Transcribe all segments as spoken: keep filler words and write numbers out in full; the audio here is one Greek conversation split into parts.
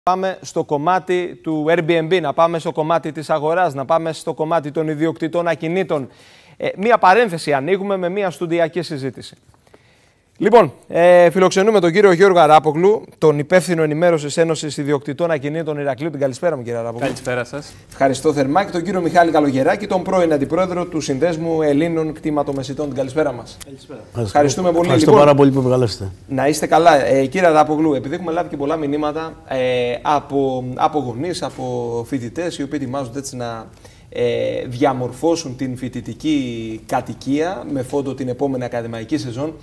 Πάμε στο κομμάτι του Airbnb, να πάμε στο κομμάτι της αγοράς, να πάμε στο κομμάτι των ιδιοκτητών ακινήτων. Ε, μία παρένθεση ανοίγουμε με μία στουντιακή συζήτηση. Λοιπόν, ε, φιλοξενούμε τον κύριο Γιώργο Αράπογλου, τον υπεύθυνο ενημέρωσης Ένωσης Ιδιοκτητών Ακινήτων Ηρακλείου. Την καλησπέρα μου, κύριε Αράπογλου. Καλησπέρα σας. Ευχαριστώ θερμά. Και τον κύριο Μιχάλη Καλογεράκη, τον πρώην αντιπρόεδρο του Συνδέσμου Ελλήνων Κτηματομεσητών. Την καλησπέρα μας. Καλησπέρα. Ευχαριστούμε πολύ. Ευχαριστώ λοιπόν, πάρα πολύ που με καλέσετε. Να είστε καλά. Ε, κύριε Αράπογλου, επειδή έχουμε λάβει και πολλά μηνύματα ε, από, από γονείς, από φοιτητές, οι οποίοι ετοιμάζονται έτσι να ε, διαμορφώσουν την φοιτητική κατοικία με φόντο την επόμενη ακαδημαϊκή σεζόν.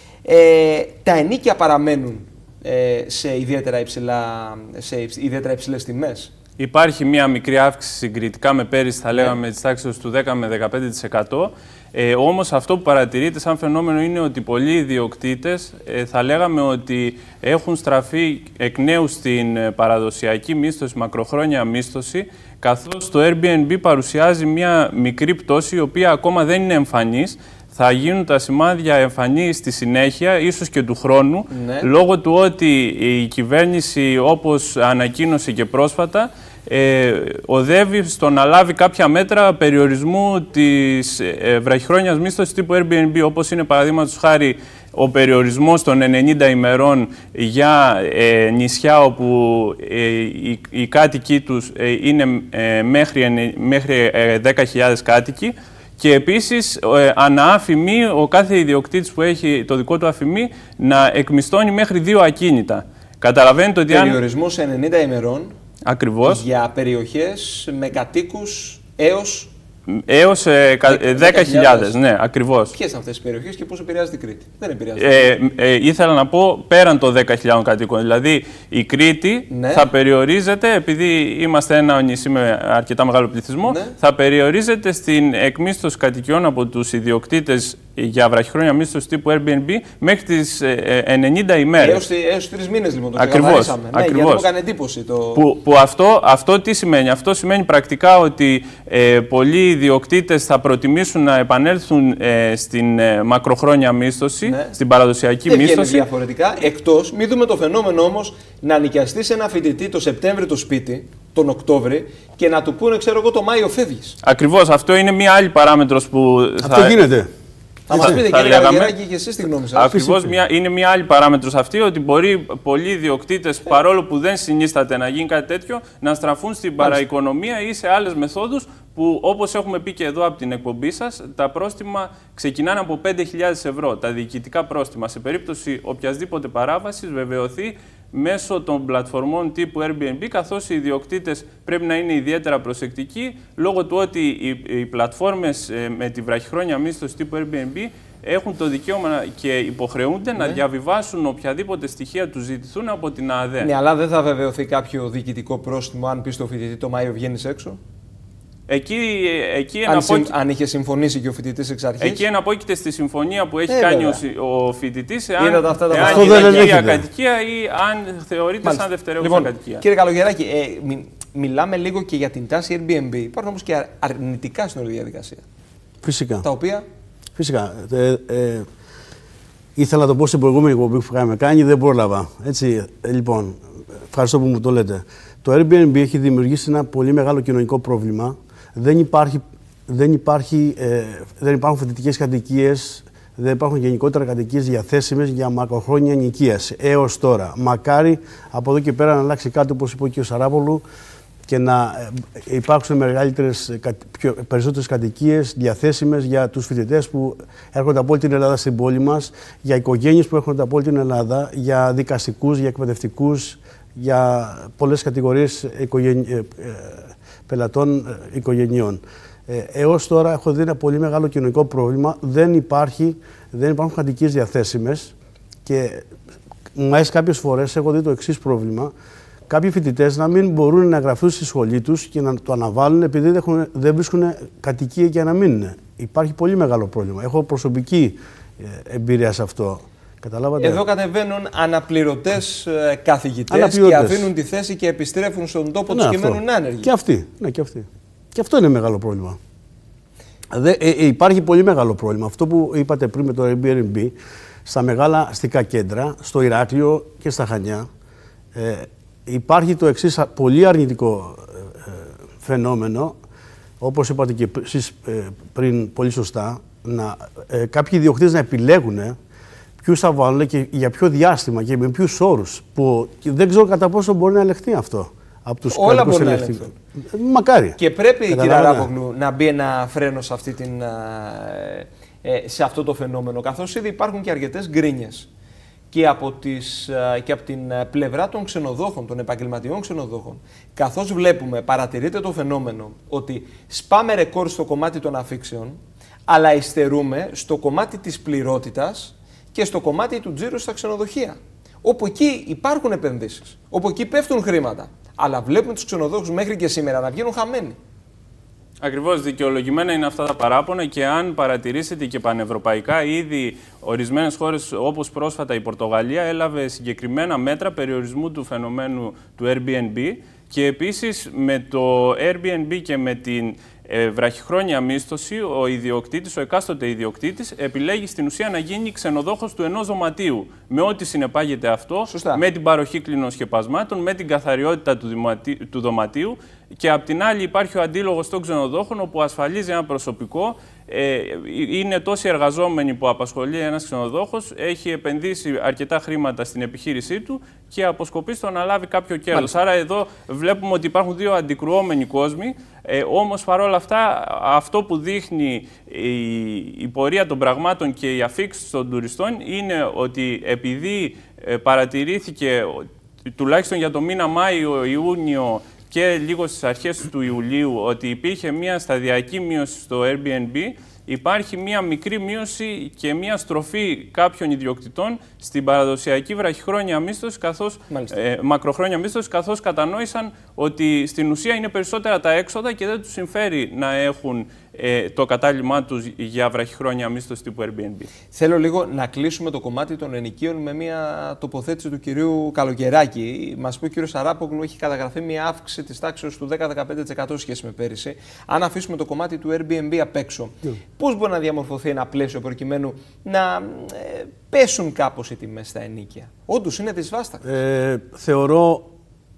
Ε, τα ενοίκια παραμένουν ε, σε, ιδιαίτερα υψηλά, σε ιδιαίτερα υψηλές τιμές. Υπάρχει μία μικρή αύξηση συγκριτικά με πέρυσι, θα λέγαμε, της τάξης του δέκα με δεκαπέντε τοις εκατό. Ε, όμως αυτό που παρατηρείται σαν φαινόμενο είναι ότι πολλοί ιδιοκτήτες ε, θα λέγαμε ότι έχουν στραφεί εκ νέου στην παραδοσιακή μίσθωση, μακροχρόνια μίσθωση, καθώς το Airbnb παρουσιάζει μία μικρή πτώση, η οποία ακόμα δεν είναι εμφανής. Θα γίνουν τα σημάδια εμφανή στη συνέχεια, ίσως και του χρόνου, ναι. λόγω του ότι η κυβέρνηση, όπως ανακοίνωσε και πρόσφατα, ε, οδεύει στο να λάβει κάποια μέτρα περιορισμού της ε, βραχυχρόνιας μίσθωσης τύπου Airbnb, όπως είναι παραδείγματος χάρη ο περιορισμός των ενενήντα ημερών για ε, νησιά όπου ε, οι, οι κάτοικοι τους ε, είναι ε, μέχρι, μέχρι ε, δέκα χιλιάδες κάτοικοι. Και επίσης, ε, ανά αφημί, ο κάθε ιδιοκτήτης που έχει το δικό του αφημί να εκμισθώνει μέχρι δύο ακίνητα. Καταλαβαίνετε ότι περιορισμός αν... ενενήντα ημερών. Ακριβώς. Για περιοχές με κατοίκους έως... Έως ε, δέκα χιλιάδες, ναι, ακριβώς. Ποιες είναι αυτές οι περιοχές και πώς επηρεάζει την Κρήτη? Δεν επηρεάζει. Ε, ε, ήθελα να πω πέραν των δέκα χιλιάδων κατοίκων. Δηλαδή η Κρήτη ναι. θα περιορίζεται, επειδή είμαστε ένα νησί με αρκετά μεγάλο πληθυσμό, ναι. θα περιορίζεται στην εκμίσθωση κατοικιών από τους ιδιοκτήτες για βραχυχρόνια μίσθωση τύπου Airbnb μέχρι τις ε, ενενήντα ημέρες. Έως τρεις μήνες λοιπόν το ακριβώς, ναι, ακριβώς. γιατί μου έκανε εντύπωση. Το... Που, που αυτό, αυτό τι σημαίνει? Αυτό σημαίνει πρακτικά ότι ε, πολλοί ιδιοκτήτες θα προτιμήσουν να επανέλθουν ε, στην ε, μακροχρόνια μίσθωση, ναι. στην παραδοσιακή Δεν μίσθωση. Δεν διαφορετικά, εκτός, μην δούμε το φαινόμενο όμως να νοικιαστεί σε ένα φοιτητή το Σεπτέμβρη το σπίτι, τον Οκτώβρη, και να του πούνε, ξέρω εγώ, το Μάιο φεύγεις. Ακριβώς, αυτό είναι μία άλλη παράμετρος που αυτό θα... γίνεται. Θα μας πείτε, κύριε Καλογεράκη, και εσείς τη γνώμη σας. Ακριβώς, μια, είναι μια άλλη παράμετρος αυτή, ότι μπορεί πολλοί ιδιοκτήτες, παρόλο που δεν συνίσταται να γίνει κάτι τέτοιο, να στραφούν στην παραοικονομία ή σε άλλες μεθόδους που, όπως έχουμε πει και εδώ από την εκπομπή σας, τα πρόστιμα ξεκινάνε από πέντε χιλιάδες ευρώ. Τα διοικητικά πρόστιμα, σε περίπτωση οποιασδήποτε παράβασης, βεβαιωθεί μέσω των πλατφορμών τύπου Airbnb, καθώς οι ιδιοκτήτες πρέπει να είναι ιδιαίτερα προσεκτικοί, λόγω του ότι οι, οι πλατφόρμες ε, με τη βραχυχρόνια μίσθωση τύπου Airbnb έχουν το δικαίωμα και υποχρεούνται ναι. να διαβιβάσουν οποιαδήποτε στοιχεία τους ζητηθούν από την ΑΔΕ. Ναι, αλλά δεν θα βεβαιωθεί κάποιο διοικητικό πρόστιμο αν πει στο φοιτητή το Μάιο βγαίνεις έξω. Εκεί, εκεί αν, εναπόκει... συμ... αν είχε συμφωνήσει και ο φοιτητής εξ αρχής. Εκεί εναπόκειται στη συμφωνία που έχει ε, κάνει ο, ο φοιτητής, εάν, Είδατε αυτά τα εάν είναι κύρια κατοικία ή αν θεωρείται Μάλιστα. σαν δευτερεύουσα λοιπόν, κατοικία. Κύριε Καλογεράκη, ε, μι, μιλάμε λίγο και για την τάση Airbnb. Υπάρχουν όμως και αρνητικά στην όλη διαδικασία. Φυσικά. Τα οποία. Φυσικά. Ε, ε, ήθελα να το πω στην προηγούμενη εκπομπή που είχαμε κάνει, δεν πρόλαβα. Έτσι, ε, λοιπόν, ευχαριστώ που μου το λέτε. Το Airbnb έχει δημιουργήσει ένα πολύ μεγάλο κοινωνικό πρόβλημα. Δεν, υπάρχει, δεν, υπάρχει, ε, δεν υπάρχουν φοιτητικές κατοικίες, δεν υπάρχουν γενικότερα κατοικίες διαθέσιμες για μακροχρόνια ενοικίαση έως τώρα. Μακάρι από εδώ και πέρα να αλλάξει κάτι, όπως είπε και ο Σαράπογλου, και να υπάρξουν μεγαλύτερες, πιο, περισσότερες κατοικίες διαθέσιμες για τους φοιτητές που έρχονται από όλη την Ελλάδα στην πόλη μας, για οικογένειες που έρχονται από όλη την Ελλάδα, για δικαστικούς, για εκπαιδευτικούς, για πολλές κατηγορίες οικογένει, ε, πελατών οικογενειών. Ε, έως τώρα έχω δει ένα πολύ μεγάλο κοινωνικό πρόβλημα. Δεν, υπάρχει, δεν υπάρχουν κατοικίες διαθέσιμες και μάλιστα κάποιες φορές έχω δει το εξής πρόβλημα. Κάποιοι φοιτητές να μην μπορούν να γραφούν στη σχολή τους και να το αναβάλουν επειδή δεν, έχουν, δεν βρίσκουν κατοικία για να μείνουν. Υπάρχει πολύ μεγάλο πρόβλημα. Έχω προσωπική εμπειρία σε αυτό. Καταλάβατε. Εδώ κατεβαίνουν αναπληρωτές καθηγητές αναπληρωτές. Και αφήνουν τη θέση και επιστρέφουν στον τόπο ναι, τους και μένουν άνεργοι. Και αυτοί. Ναι, και αυτοί. Και αυτό είναι μεγάλο πρόβλημα. Δε, ε, ε, υπάρχει πολύ μεγάλο πρόβλημα. Αυτό που είπατε πριν με το Airbnb, στα μεγάλα αστικά κέντρα, στο Ηράκλειο και στα Χανιά, ε, υπάρχει το εξής πολύ αρνητικό ε, φαινόμενο, όπως είπατε και εσείς ε, πριν πολύ σωστά, να, ε, κάποιοι ιδιοκτήτες να επιλέγουν ποιους θα βάλουν και για ποιο διάστημα και με ποιους όρους, που δεν ξέρω κατά πόσο μπορεί να ελεγχθεί αυτό από τους όλα μπορεί να ελεγχθούν. Μακάρι. Και πρέπει, κύριε Αράπογλου, να μπει ένα φρένο σε, αυτή την, ε, σε αυτό το φαινόμενο, καθώς ήδη υπάρχουν και αρκετές γκρίνιες και από, τις, και από την πλευρά των ξενοδόχων, των επαγγελματιών ξενοδόχων. Καθώς βλέπουμε, παρατηρείται το φαινόμενο ότι σπάμε ρεκόρ στο κομμάτι των αφήξεων, αλλά υστερούμε στο κομμάτι της πληρότητας και στο κομμάτι του τζίρου στα ξενοδοχεία. Όπου εκεί υπάρχουν επενδύσεις, όπου εκεί πέφτουν χρήματα. Αλλά βλέπουμε τους ξενοδόχους μέχρι και σήμερα να βγαίνουν χαμένοι. Ακριβώς, δικαιολογημένα είναι αυτά τα παράπονα και αν παρατηρήσετε και πανευρωπαϊκά, ήδη ορισμένες χώρες όπως πρόσφατα η Πορτογαλία έλαβε συγκεκριμένα μέτρα περιορισμού του φαινομένου του Airbnb και επίσης με το Airbnb και με την ε, βραχυχρόνια μίσθωση, ο ιδιοκτήτης, ο εκάστοτε ιδιοκτήτης επιλέγει στην ουσία να γίνει ξενοδόχος του ενός δωματίου με ό,τι συνεπάγεται αυτό, Σωστά. με την παροχή κλινοσκεπασμάτων, με την καθαριότητα του, δωματίου, του δωματίου και απ' την άλλη υπάρχει ο αντίλογος των ξενοδόχων όπου ασφαλίζει ένα προσωπικό. Ε, είναι τόσοι εργαζόμενοι που απασχολεί ένας ξενοδόχος, έχει επενδύσει αρκετά χρήματα στην επιχείρησή του και αποσκοπεί στο να λάβει κάποιο κέρδος. Άρα εδώ βλέπουμε ότι υπάρχουν δύο αντικρουόμενοι κόσμοι, ε, όμως παρόλα αυτά αυτό που δείχνει η, η πορεία των πραγμάτων και οι αφήξεις των τουριστών είναι ότι επειδή ε, παρατηρήθηκε τουλάχιστον για το μήνα Μάιο-Ιούνιο και λίγο στις αρχές του Ιουλίου ότι υπήρχε μια σταδιακή μείωση στο Airbnb, υπάρχει μια μικρή μείωση και μια στροφή κάποιων ιδιοκτητών στην παραδοσιακή βραχυχρόνια μίσθωση, καθώς, ε, μακροχρόνια μίσθωση, καθώς κατανόησαν ότι στην ουσία είναι περισσότερα τα έξοδα και δεν τους συμφέρει να έχουν ε, το κατάλημά τους για βραχυχρόνια μίσθωση τύπου Airbnb. Θέλω λίγο να κλείσουμε το κομμάτι των ενοικίων με μια τοποθέτηση του κυρίου Καλοκαιράκη. Μας πει ο κύριος Αράπογλου έχει καταγραφεί μια αύξηση της τάξης του δέκα με δεκαπέντε τοις εκατό σχέση με πέρυσι. Αν αφήσουμε το κομμάτι του Airbnb απ' έξω, yeah. πώς μπορεί να διαμορφωθεί ένα πλαίσιο προκειμένου να ε, πέσουν κάπως οι τιμές στα ενοίκια? Όντως είναι δυσβάσταχτο. Ε, θεωρώ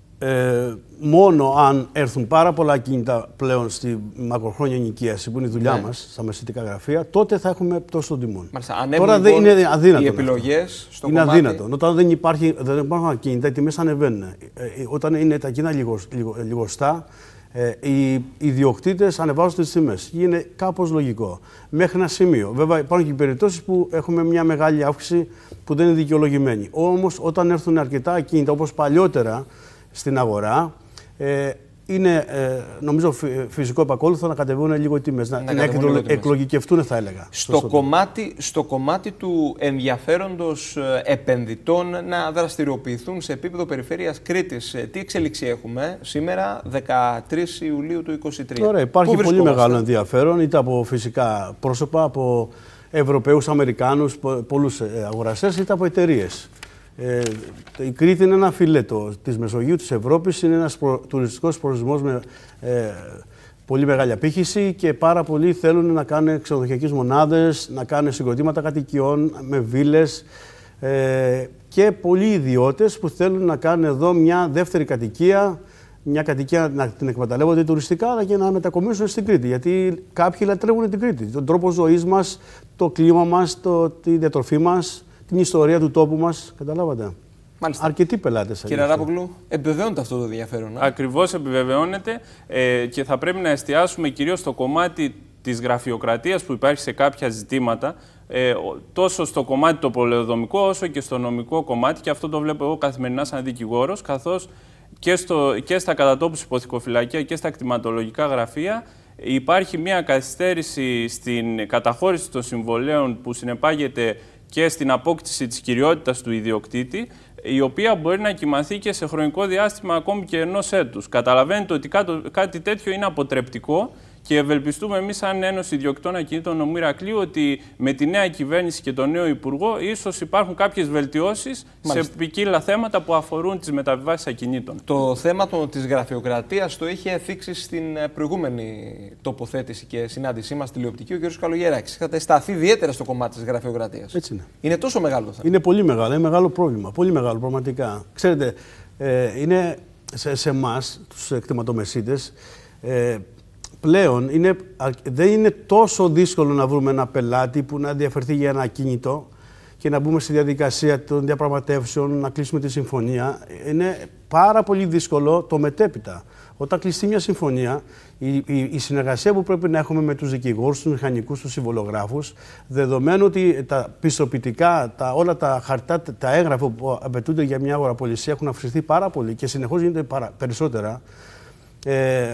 ε, μόνο αν έρθουν πάρα πολλά κίνητα πλέον στη μακροχρόνια ενοικίαση, που είναι η δουλειά ναι. μας, στα μεσητικά γραφεία, τότε θα έχουμε πτώση των τιμών. Μάλιστα, τώρα δεν είναι αδύνατο. Οι επιλογές στο είναι κομμάτι... αδύνατο. Όταν δεν, υπάρχει, δεν υπάρχουν ακίνητα, οι τιμές ανεβαίνουν. Ε, όταν είναι τα κίνητα λιγο, λιγο, λιγοστά, ε, οι ιδιοκτήτες ανεβάζουν τις τιμές. Είναι κάπως λογικό. Μέχρι ένα σημείο. Βέβαια, υπάρχουν και περιπτώσεις που έχουμε μια μεγάλη αύξηση που δεν είναι δικαιολογημένη. Όμως, όταν έρθουν αρκετά ακίνητα, όπως παλιότερα στην αγορά, ε, είναι ε, νομίζω φυσικό επακόλουθο να κατεβούν λίγο οι τιμές, να, να, να εκλο, εκλογικευτούν, θα έλεγα. Στο κομμάτι, στο κομμάτι του ενδιαφέροντος επενδυτών να δραστηριοποιηθούν σε επίπεδο περιφέρειας Κρήτης, τι εξέλιξη έχουμε σήμερα, δεκατρείς Ιουλίου του είκοσι τρία? Ωραία, υπάρχει πολύ μεγάλο ενδιαφέρον, είτε από φυσικά πρόσωπα, από Ευρωπαίους, Αμερικάνους, πολλούς αγοραστές, είτε από εταιρείες. Ε, η Κρήτη είναι ένα φιλέτο της Μεσογείου, της Ευρώπης, είναι ένας προ, τουριστικός προορισμός με ε, πολύ μεγάλη απήχηση και πάρα πολλοί θέλουν να κάνουν ξενοδοχειακές μονάδες, να κάνουν συγκροτήματα κατοικιών με βίλες ε, και πολλοί ιδιώτες που θέλουν να κάνουν εδώ μια δεύτερη κατοικία, μια κατοικία να την εκμεταλλεύονται τουριστικά αλλά και να μετακομίσουν στην Κρήτη. Γιατί κάποιοι λατρεύουν την Κρήτη, τον τρόπο ζωής μας, το κλίμα μας, το, τη διατροφή μας, την ιστορία του τόπου μας, καταλάβατε. Μάλιστα. Αρκετοί πελάτες. Κύριε Αράπογλου, επιβεβαιώνεται αυτό το ενδιαφέρον? Ε? Ακριβώς επιβεβαιώνεται ε, και θα πρέπει να εστιάσουμε κυρίως στο κομμάτι της γραφειοκρατίας που υπάρχει σε κάποια ζητήματα, ε, τόσο στο κομμάτι το πολεοδομικό όσο και στο νομικό κομμάτι, και αυτό το βλέπω εγώ καθημερινά σαν δικηγόρος, καθώς και, στο, και στα κατατόπους υποθηκοφυλακεία και στα κτηματολογικά γραφεία υπάρχει μια καθυστέρηση στην καταχώρηση των συμβολέων που συνεπάγεται και στην απόκτηση της κυριότητας του ιδιοκτήτη, η οποία μπορεί να κυμανθεί και σε χρονικό διάστημα ακόμη και ενός έτους. Καταλαβαίνετε ότι κάτι τέτοιο είναι αποτρεπτικό και ευελπιστούμε εμείς, σαν Ένωση Ιδιοκτητών Ακινήτων Νομού Ηρακλείου, ότι με τη νέα κυβέρνηση και τον νέο Υπουργό ίσως υπάρχουν κάποιες βελτιώσεις σε ποικίλα θέματα που αφορούν τις μεταβιβάσεις ακινήτων. Το θέμα της γραφειοκρατίας το είχε θίξει στην προηγούμενη τοποθέτηση και συνάντησή μας τηλεοπτική ο κ. Καλογεράκης. Είχατε σταθεί ιδιαίτερα στο κομμάτι της γραφειοκρατίας. Έτσι είναι. Είναι τόσο μεγάλο το θέμα? Είναι πολύ μεγάλο, είναι μεγάλο πρόβλημα. Πολύ μεγάλο, πραγματικά. Ξέρετε, ε, είναι σε, σε εμάς, τους εκτιματομεσίτες, ε, πλέον είναι, δεν είναι τόσο δύσκολο να βρούμε ένα πελάτη που να ενδιαφερθεί για ένα ακίνητο και να μπούμε στη διαδικασία των διαπραγματεύσεων, να κλείσουμε τη συμφωνία. Είναι πάρα πολύ δύσκολο το μετέπειτα. Όταν κλειστεί μια συμφωνία, η, η, η συνεργασία που πρέπει να έχουμε με τους δικηγόρους, τους μηχανικούς, τους συμβολογράφους, δεδομένου ότι τα πιστοποιητικά, τα, όλα τα χαρτά, τα έγγραφα που απαιτούνται για μια αγοραπολισία έχουν αυξηθεί πάρα πολύ και συνεχώς γίνονται παρα, περισσότερα, ε,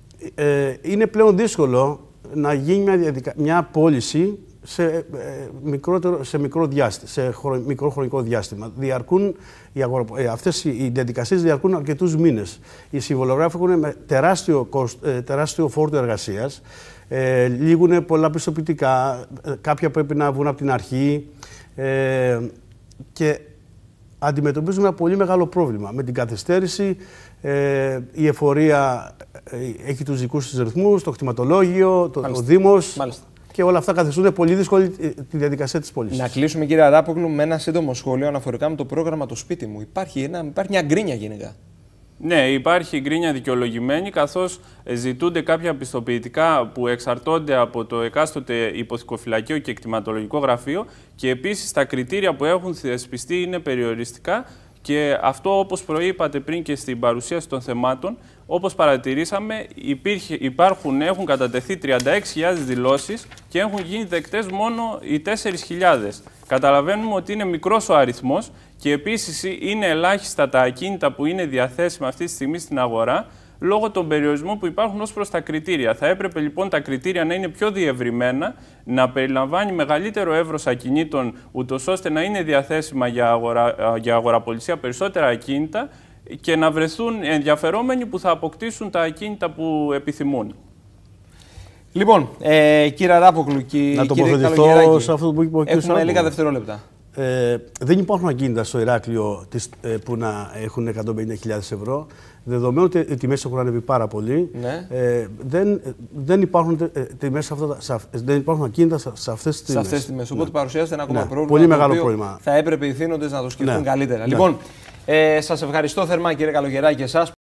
ε, είναι πλέον δύσκολο να γίνει μια, διαδικα... μια πώληση σε, ε, μικρότερο, σε μικρό διάστημα, σε χρο, μικρό χρονικό διάστημα. Διαρκούν, οι αγορα... ε, αυτές οι διαδικασίες διαρκούν αρκετούς μήνες. Οι συμβολογράφοι έχουν με τεράστιο, κοστ, ε, τεράστιο φόρτο εργασίας, ε, λήγουν πολλά πιστοποιητικά, ε, κάποια πρέπει να βγουν από την αρχή ε, και αντιμετωπίζουν ένα πολύ μεγάλο πρόβλημα. Με την καθυστέρηση, ε, η εφορία ε, έχει τους δικούς της ρυθμούς, το κτηματολόγιο, το, ο Δήμος. Μάλιστα. Και όλα αυτά καθιστούν πολύ δύσκολη τη διαδικασία της πώλησης. Να κλείσουμε, κύριε Αράπογλου, με ένα σύντομο σχόλιο αναφορικά με το πρόγραμμα Το Σπίτι Μου. Υπάρχει, ένα, υπάρχει μια γκρίνια γενικά. Ναι, υπάρχει γκρίνια δικαιολογημένη, καθώς ζητούνται κάποια πιστοποιητικά που εξαρτώνται από το εκάστοτε υποθηκοφυλακείο και εκτιματολογικό γραφείο και επίσης τα κριτήρια που έχουν θεσπιστεί είναι περιοριστικά και αυτό, όπως προείπατε πριν και στην παρουσίαση των θεμάτων, όπως παρατηρήσαμε, υπήρχε, υπάρχουν, έχουν κατατεθεί τριάντα έξι χιλιάδες δηλώσεις και έχουν γίνει δεκτές μόνο οι τέσσερις χιλιάδες. Καταλαβαίνουμε ότι είναι μικρός ο αριθμός και επίσης είναι ελάχιστα τα ακίνητα που είναι διαθέσιμα αυτή τη στιγμή στην αγορά λόγω των περιορισμών που υπάρχουν ως προς τα κριτήρια. Θα έπρεπε λοιπόν τα κριτήρια να είναι πιο διευρυμένα, να περιλαμβάνει μεγαλύτερο εύρος ακινήτων, ούτως ώστε να είναι διαθέσιμα για, αγορα, για αγοραπολισία περισσότερα ακίνητα και να βρεθούν ενδιαφερόμενοι που θα αποκτήσουν τα ακίνητα που επιθυμούν. Λοιπόν, ε, κύριε Αράπογλου και να τοποθετηθώ σε αυτό που είπε ο κ. Έχουμε λίγα δευτερόλεπτα. Ε, δεν υπάρχουν ακίνητα στο Ηράκλειο της, ε, που να έχουν εκατόν πενήντα χιλιάδες ευρώ. Δεδομένου ότι οι τιμές έχουν ανέβει πάρα πολύ, ναι. ε, δεν, δεν, υπάρχουν, ε, τιμές αυτά, σε, δεν υπάρχουν ακίνητα σε, σε αυτές τις τιμές. Σε αυτές τις τιμές. Οπότε ναι. παρουσιάζεται ένα ακόμα ναι. πρόβλημα. Πολύ μεγάλο πρόβλημα. Θα έπρεπε οι θύνοντες να το σκεφτούν ναι. καλύτερα. Ναι. Λοιπόν, ε, σας ευχαριστώ θερμά, κύριε Καλογεράκη, και εσάς.